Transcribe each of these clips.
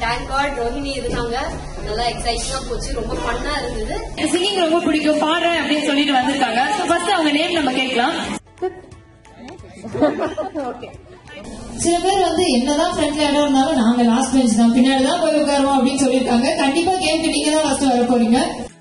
Thank god Rohini இருந்தாங்க. நல்லா எக்ஸைட்டிங்கா போச்சு, ரொம்ப ஃபன்னா இருந்தது. சிங்கிங் ரொம்ப பிடிக்கும், பாடுறேன் அப்படின்னு சொல்லிட்டு வந்திருக்காங்க. ஃபர்ஸ்ட் அவங்க நேம் நம்ம கேட்கலாம். சில பேர் வந்து என்னதான் ஃப்ரண்ட்ல இடம் இருந்தாலும் நாங்க லாஸ்ட் பெஞ்ச் தான், பின்னாடிதான் போய் உட்காருவோம் அப்படின்னு சொல்லியிருக்காங்க. கண்டிப்பா கேம்க்கு நீங்க தான் ஃபர்ஸ்ட் வர போறீங்க.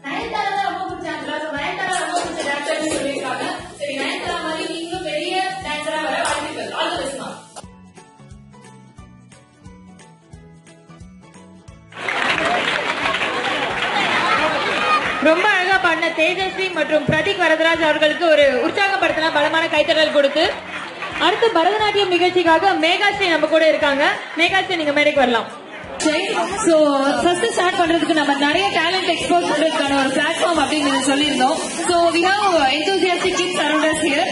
ரொம்ப அழகா பாடின தேஜஸ்வி மற்றும் பிரதீக் வரதராஜ் அவர்களுக்கு ஒரு உற்சாகப்படுத்தின பலமான கைத்தறல் கொடுத்து அடுத்து பரதநாட்டியம் நிகழ்ச்சிக்காக மேகாஸ்ரீ நம்ம கூட இருக்காங்க. மேகாஸ்ரீ நீங்க மேடைக்கு வரலாம். சோ ஃபர்ஸ்ட் ஸ்டார்ட் பண்றதுக்கு நம்ம நிறைய டேலண்ட் எக்ஸ்போஸ் பண்றதுக்கான ஒரு பிளாட்ஃபார்ம் அப்படின்னு சொல்லியிருந்தோம். So we have enthusiastic kids around us here.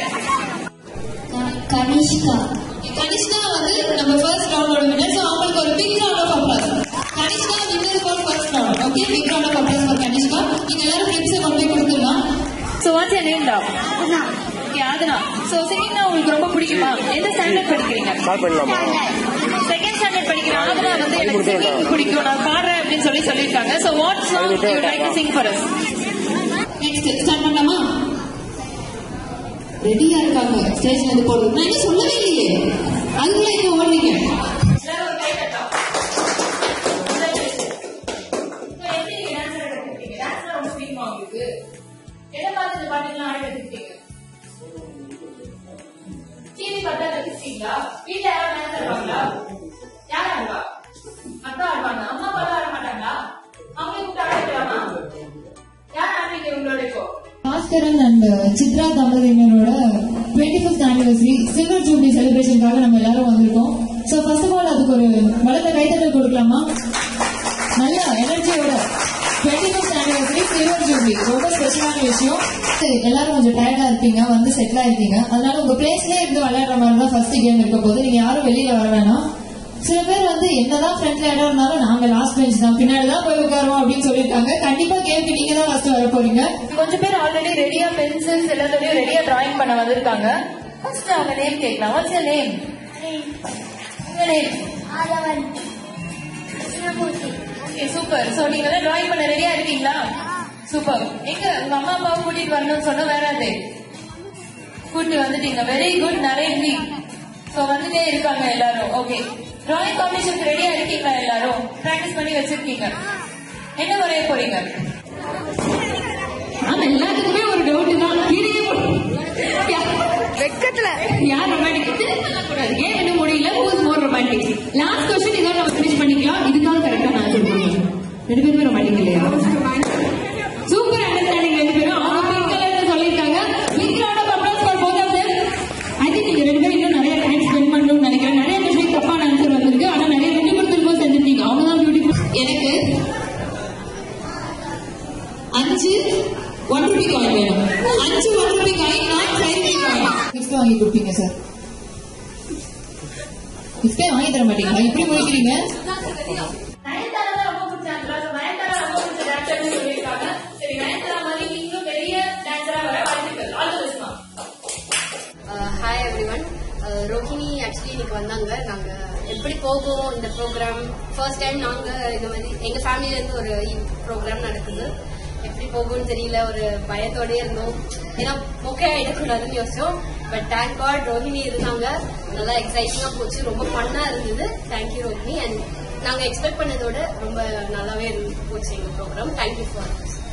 Kanishka வந்து நம்ம ஃபர்ஸ்ட் ரவுண்டோட வின்னர். சோ அவங்களுக்கு ஒரு big round of applause. Kanishka winner for first round. Okay, big round of applause for Kanishka. நீங்க எல்லாரும் கிளிப்ஸ் கொண்டு போய் கொடுத்துடலாம். So what's your name? Yaduna. சோ சிங்கிங்னா உங்களுக்கு ரொம்ப பிடிக்குமா? எந்த ஸ்டாண்டர்ட் படிக்கிறீங்க? செகண்ட் ஸ்டாண்டர்ட் படிக்கிற ஆதுனா வந்து எனக்கு சிங்கிங் பிடிக்கும், நான் பாடுறேன் அப்படின்னு சொல்லியிருக்காங்க. So what song you would like to sing for us? Next start பண்ணலாமா? ரெடியா இருக்காங்க ஸ்டேஜ்ல இருந்து போடுறது. நான் இன்னும் சொல்லவே இல்லையே, அதுக்குள்ள இங்க ஓடுறீங்க. வீட்டுல யாரும் டான்ஸ் ஆடுவாங்களா? யார் ஆடுவா? அக்கா ஆடுவாங்க. அம்மா அப்பா ஆட மாட்டாங்களா? அவங்களை கூப்பிட்டு ஆடிக்கலாமா? யார் ஆடுறீங்க உங்களோட? இப்போ மாஸ்டரன் அண்ட் சித்ரா தமிழ் வின்னரோட 25th anniversary சில்வர் ஜூப்ளி செலிப்ரேஷனுக்காக நம்ம எல்லாரும் வந்திருக்கோம். சோ ஃபர்ஸ்ட் ஆஃப் ஆல் அதுக்கு ஒரு பலத்த கைத்தட்டல் கொடுக்கலாமா? நல்ல எனர்ஜியோட 25th anniversary சில்வர் ஜூப்ளி ரொம்ப ஸ்பெஷலான விஷயம். எல்லாரும் கொஞ்சம் டயர்டா இருப்பீங்க, வந்து செட்டில் ஆயிருப்பீங்க. அதனால உங்க பிளேஸ்லயே இருந்து விளையாடுற மாதிரி தான் ஃபர்ஸ்ட் கேம் இருக்க போது. நீங்க யாரும் வெளியில வர வேணாம். சில பேர் வந்து என்னதான் ஃப்ரண்ட்ல இடம் இருந்தாலும் நாங்க லாஸ்ட் பெஞ்ச் தான், பின்னாடிதான் போய் உட்காருவோம் அப்படின்னு சொல்லியிருக்காங்க. கண்டிப்பா கேம்க்கு நீங்க தான் ஃபர்ஸ்ட் வர போறீங்க. கொஞ்சம் பேர் ஆல்ரெடி ரெடியா பென்சில்ஸ் எல்லாத்தையும் ரெடியா டிராயிங் பண்ண வந்திருக்காங்க. ஃபர்ஸ்ட் அவங்க நேம் கேட்கலாம். What's your name? உங்க நேம்? ஆதவன். Okay, super. சோ நீங்க எல்லாம் டிராயிங் பண்ண ரெடியா இருக்கீங்களா? சூப்பர். எங்க உங்க அம்மா அப்பாவை கூட்டிட்டு வரணும்னு சொன்னா வராது, கூட்டி வந்துட்டீங்க. Very good. நரேன். சோ வந்துட்டே இருக்காங்க எல்லாரும். ஓகே, டிராயிங் காம்படிஷன் ரெடியா இருக்கீங்களா? எல்லாரும் பிராக்டிஸ் பண்ணி வச்சிருக்கீங்க. என்ன வரைய போறீங்க? எல்லாத்துக்குமே ஒரு டவுட் தான். வெக்கத்துல யார் ரொமான்டிக் கூடாது. கேம் என்ன முடியல. Who's more romantic? Last question இதோட நம்ம ஃபினிஷ் பண்ணிக்கலாம். இதுக்காக கரெக்டா நான் ஆன்சர் பண்ணுவேன். ரெண்டு பேருமே ரொமான்டிக் இல்லையா? சூப்பர் அண்டர்ஸ்டாண்டிங் ரெண்டு பேரும். அவங்க பிங்க் கலர்ல சொல்லிருக்காங்க. Pink round of applause for both of them. I think நீங்க ரெண்டு பேரும் இன்னும் நிறைய டைம் ஸ்பெண்ட் பண்ணணும்னு நினைக்கிறேன். நிறைய விஷயம் தப்பான ஆன்சர் வந்திருக்கு, ஆனா நிறைய ரெண்டு பேரும் திரும்ப செஞ்சிருக்கீங்க. அவங்க தான் பியூட்டிஃபுல். எனக்கு 5 1 ரூபி காயின் வேணும். 5 1 ரூபி காயின், நான் 5 ரூபி காயின். கிஃப்ட் வாங்கி கொடுப்பீங்க சார். கிஃப்டே வாங்கி தர மாட்டீங்களா? இப்படி முடிக்கிறீங்க. Hi everyone. ரோஹினி ஆக்சுவலி இன்னைக்கு வந்தாங்க. நாங்க எப்படி போகும் இந்த ப்ரோக்ராம் ஃபர்ஸ்ட் டைம் நாங்க இந்த மாதிரி எங்க ஃபேமிலில இருந்து ஒரு ப்ரோக்ராம் நடக்குது. எப்படி போகும்னு தெரியல, ஒரு பயத்தோடய இருந்தோம். ஏன்னா மொக்கே ஆயிடக்கூடாதுன்னு யோசிச்சோம். பட் தேங்க் காட் ரோஹினி இருந்தாங்க. நல்லா எக்ஸைட்டிங்கா போச்சு, ரொம்ப ஃபன்னா இருந்தது. தேங்க்யூ ரோஹினி. அண்ட் நாங்க எக்ஸ்பெக்ட் பண்ணதோட ரொம்ப நல்லாவே போச்சு எங்க ப்ரோக்ராம். Thank you for